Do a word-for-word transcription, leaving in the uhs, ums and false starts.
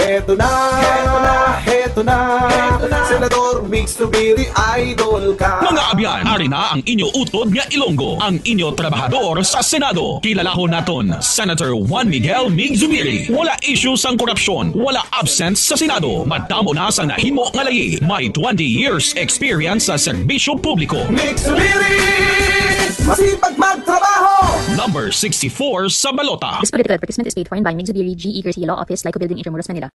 Heto na, heto na, heto na, heto na. Senador M I G Z ZUBIRI, idol ka. Mga abyan, ari na ang inyo utod nga Ilonggo, ang inyo trabahador sa Senado. Kilalahon naton, Senator Juan Miguel M I G Z ZUBIRI. Wala issues ang korupsyon, wala absence sa Senado. Madamo na sa nahimo nga layi. May twenty years experience sa serbisyo publiko. M I G Z ZUBIRI, masipag magtrabaho. Number sixty-four sa balota. This political advertisement is paid for and by M I G Z ZUBIRI, G E. Garcia Law Office, Lyco Building, Intramuros, Manila.